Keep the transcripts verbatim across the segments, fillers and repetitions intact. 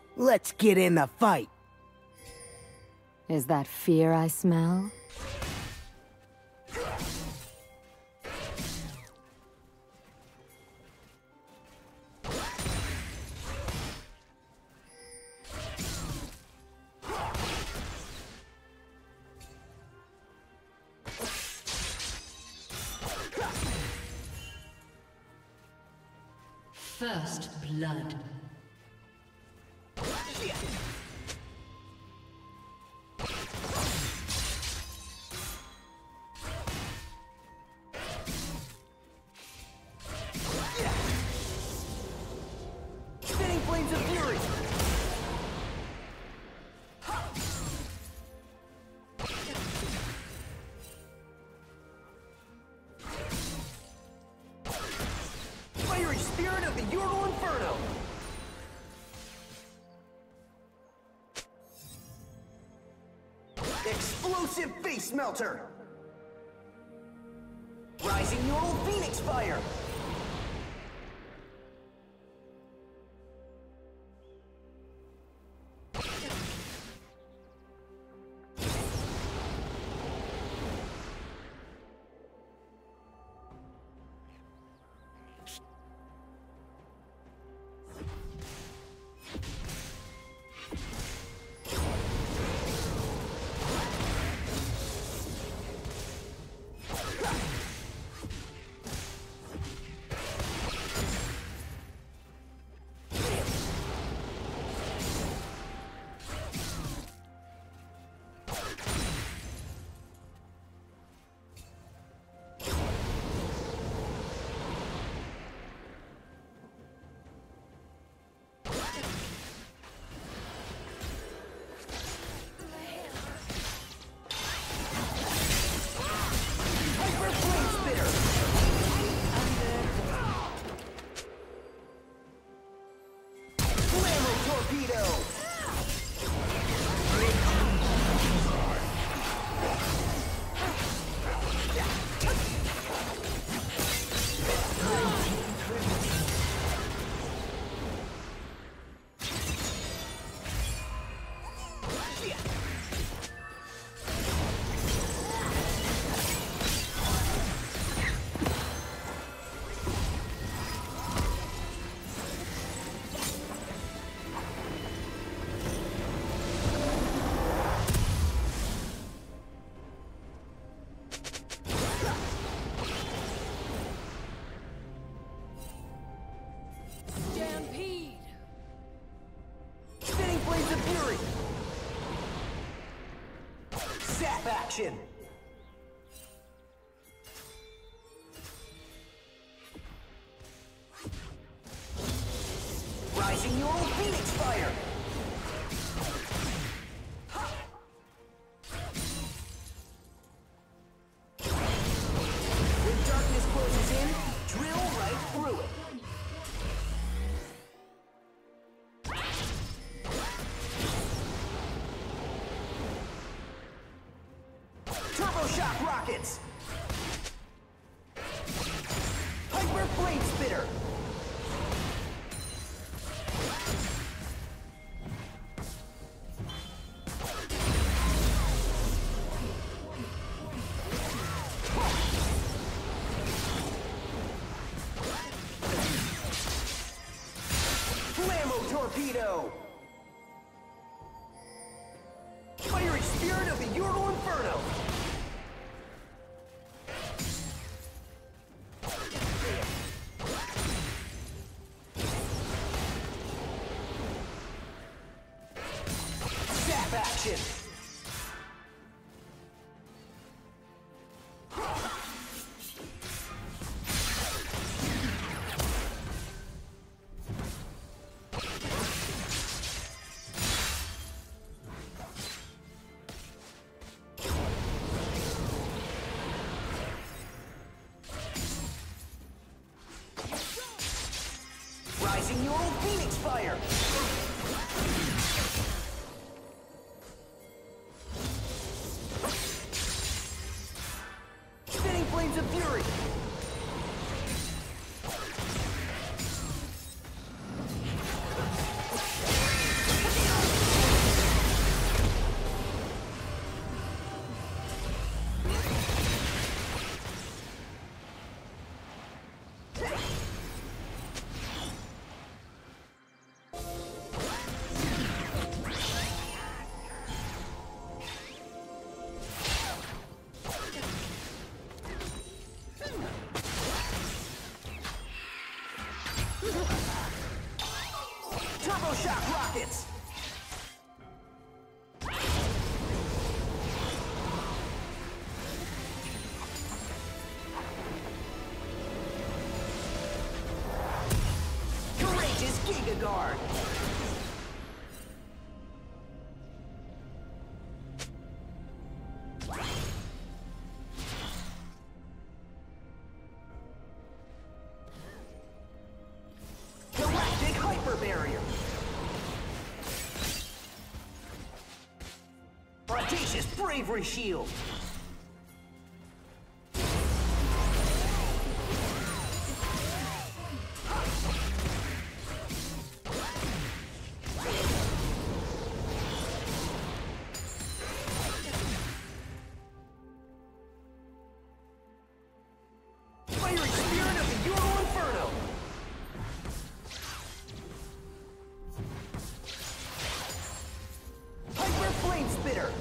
Let's get in the fight. Is that fear I smell? First blood. Spinning flames of fury. Fiery spirit of the Ural Inferno. Explosive face melter. Rising Ural Phoenix fire. Action! Rising Ural Phoenix fire! When darkness closes in, drill right through it. Turbo shock rockets! Hyper blade spitter! Flammo torpedo! Fiery spirit of the Ural Inferno! Action! Rising Ural Phoenix fire! Flames of fury! shock rockets! Courageous Giga Guard! Galactic Hyper Barrier! Audacious Bravery Shield! Fiery Spirit of the Euro Inferno! Hyper Flame Spitter!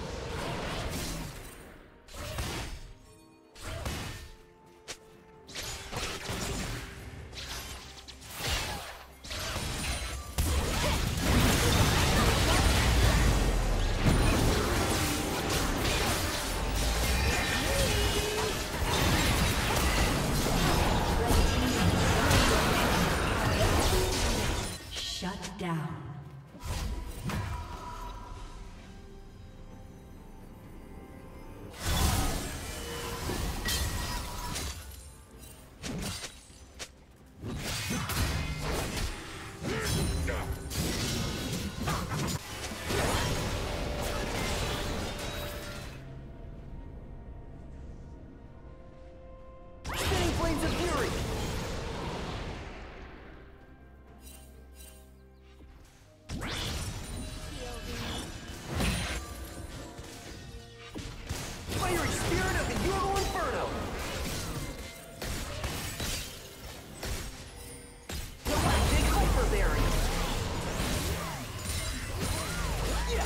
Shut down. Spinning Flames of Fury! Fiery Spirit of the Euro Inferno! Galactic Hyper Barrier! Yeah!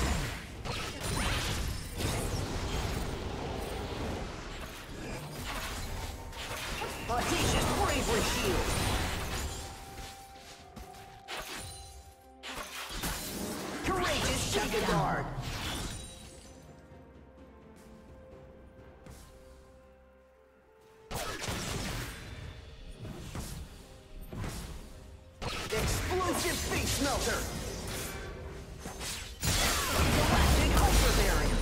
Audacious Bravery Shield! Courageous Giga Guard! Explosive Face Melter! Galactic Hyper Barrier!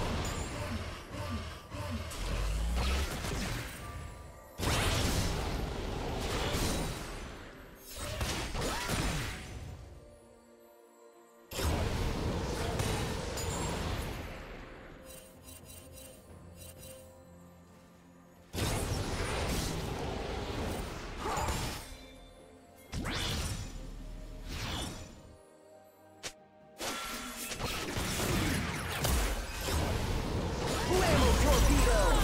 Blammo Torpedo!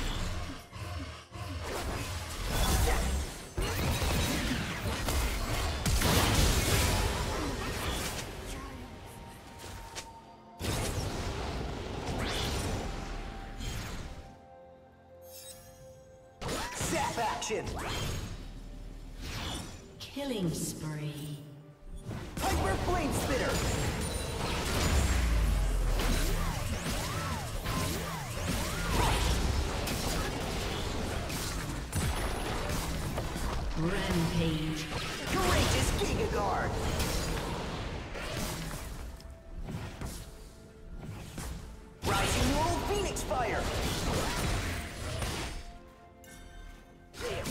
Zap action! Killing spree. Hyper Flame Spitter! Rampage. Courageous Giga Guard! Rising Neural Phoenix Fire! Damn.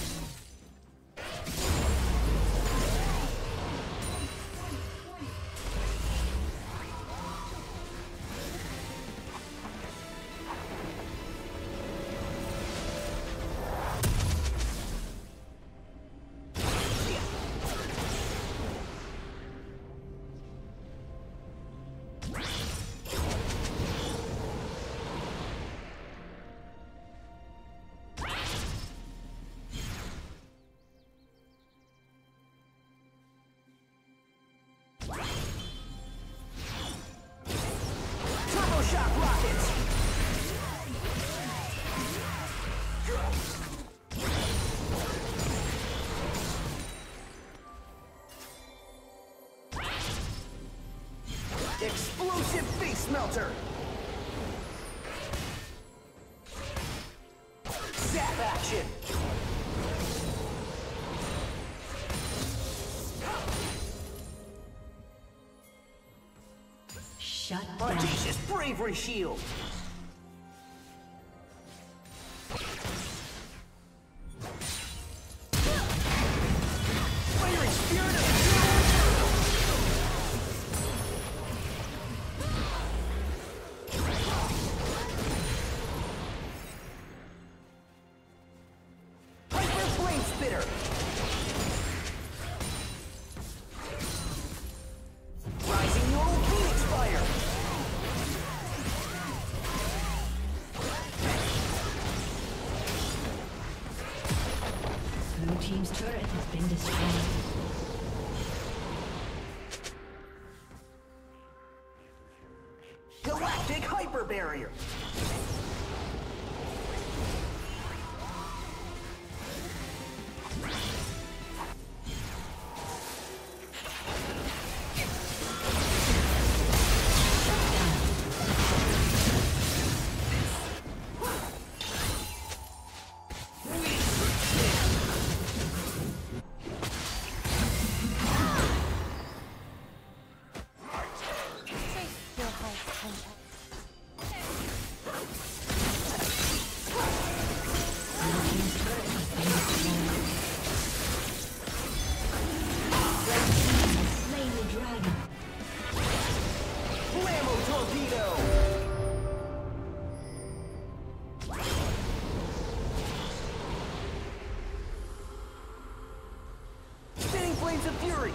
Turbo Shock Rockets! Explosive face melter! Zap action! Shut down. Audacious bravery shield! Fiery spirit of Hyper flame spitter! Rising Neural Phoenix fire! Blue team's turret has been destroyed. Galactic hyper barrier! Flames of Fury!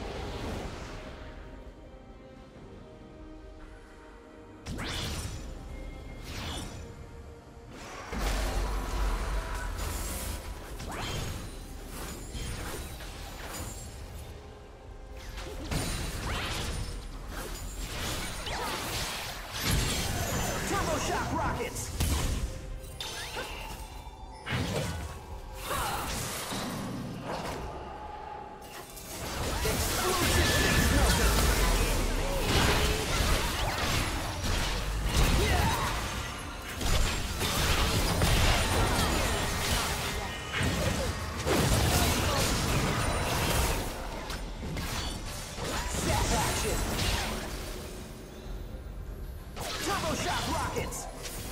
Turbo shock rockets! Turbo shock rockets!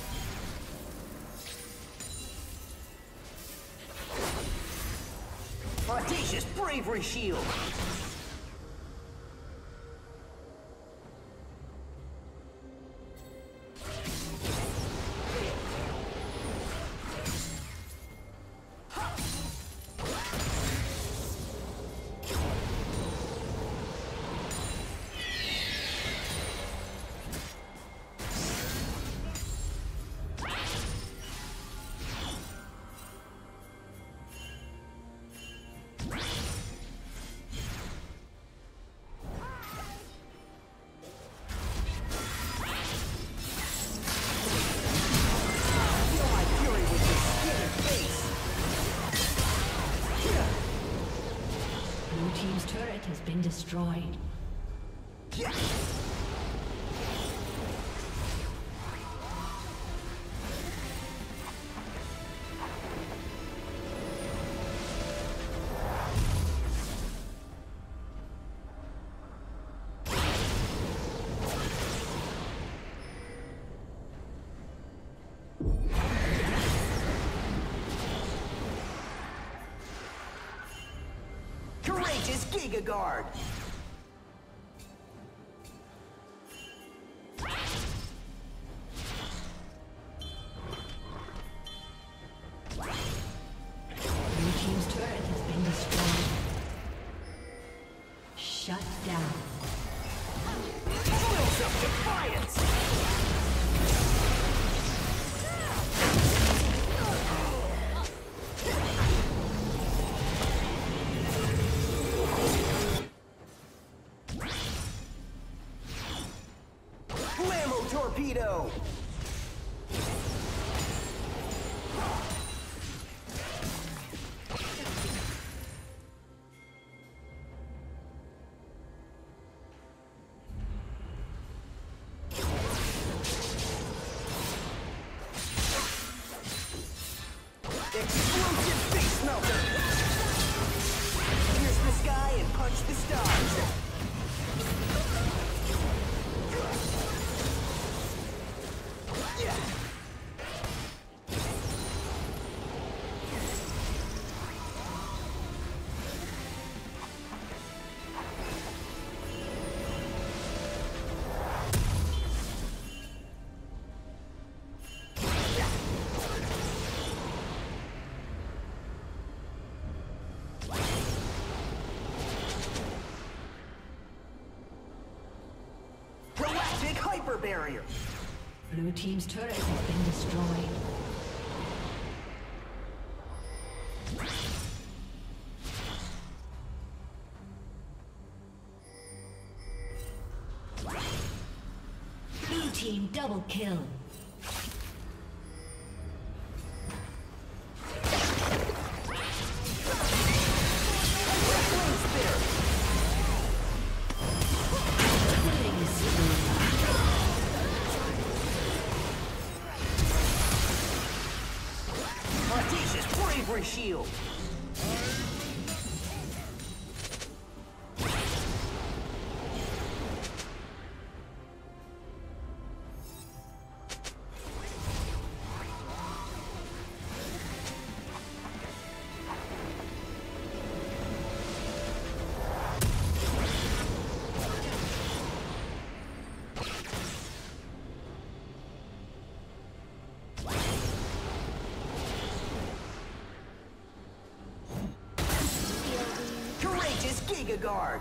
Audacious bravery shield! Team's turret has been destroyed. Yeah. Courageous Giga Guard! Blue team's turret has been destroyed. Shut down. Wheels of Defiance! Torpedo! hyper barrier. Blue team's turret has been destroyed. Blue team double kill. Shield. Giga Guard.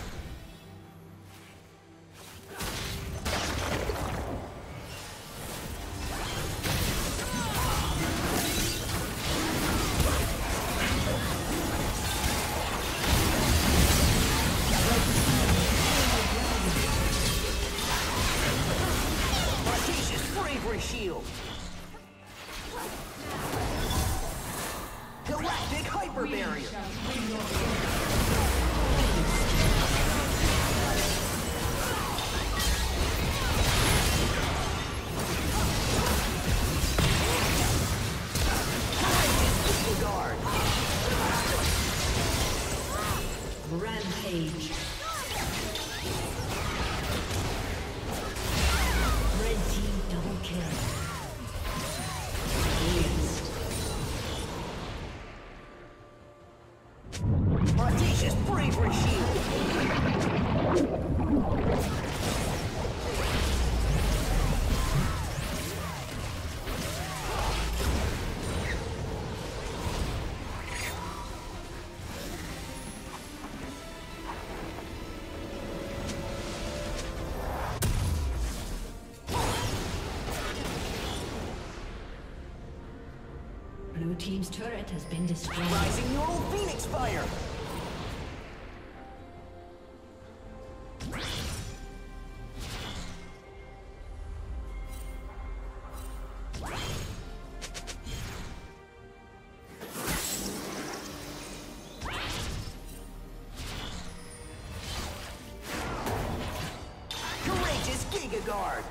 Audacious Bravery Shield. Galactic Hyper Barrier. Rampage. Red team double kill. Yes. Audacious Bravery Shield. Blue team's turret has been destroyed. Rising Neural Phoenix Fire. Courageous Giga Guard.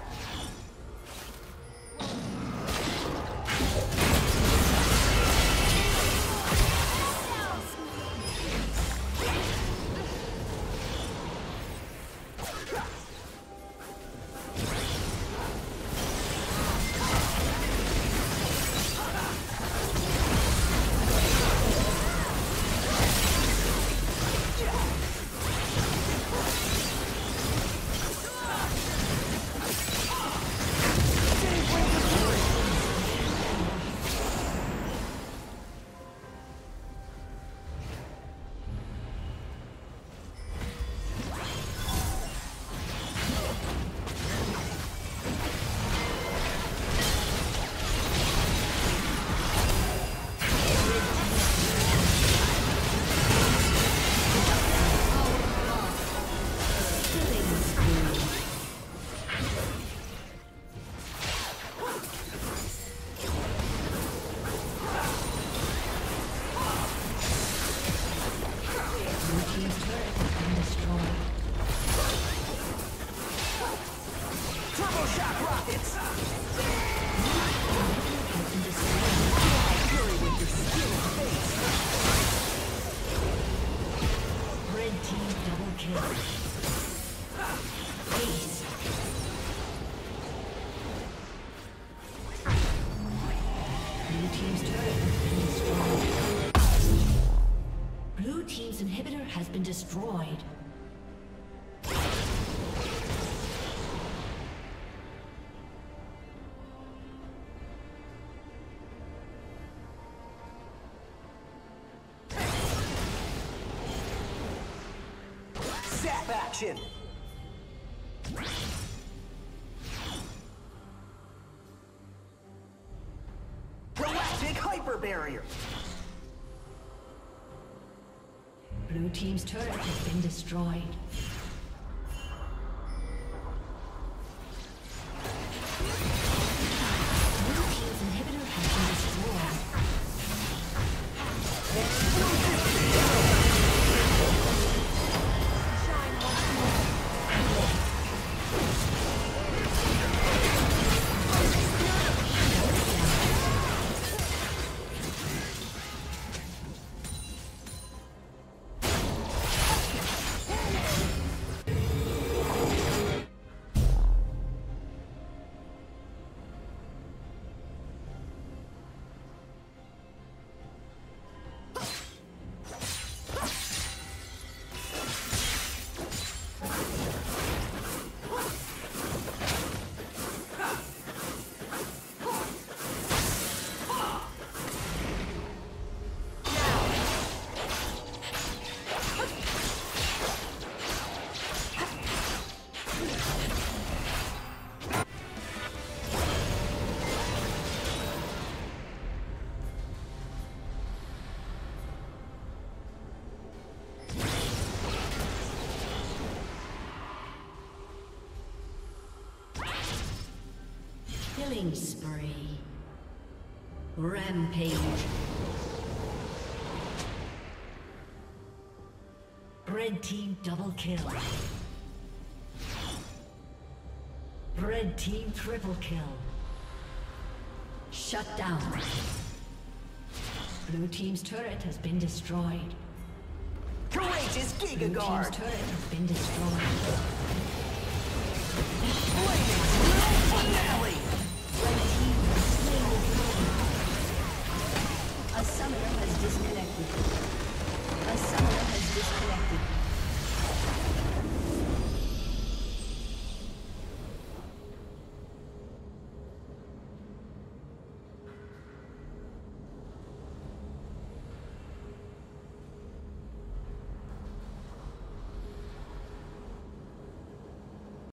Inhibitor has been destroyed. Zap action. cover barrier. Blue team's turret has been destroyed. Blue team's inhibitor has been destroyed. Killing spree. Rampage. Red team double kill. Red team triple kill. Shut down. Blue team's turret has been destroyed. Courageous Giga Blue team's Guard. turret has been destroyed. Finale. A summoner has disconnected. A summoner has disconnected.